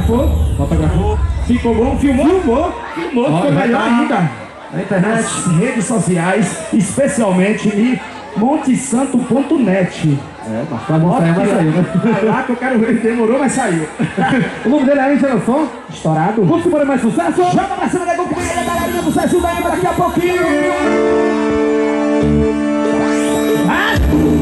Fotografou? Fotografou. Ficou bom? Filmou? Filmou, ficou melhor ainda. Na internet, Nas redes sociais, especialmente em montesanto.net. mas pra não sair, mas saiu, né? Vai lá que eu quero ver, demorou, mas saiu. O nome dele aí, Xenofon? Estourado. Vamos embora mais sucesso? Joga pra cima da Google, galerinha do Sucesso da Ema daqui a pouquinho.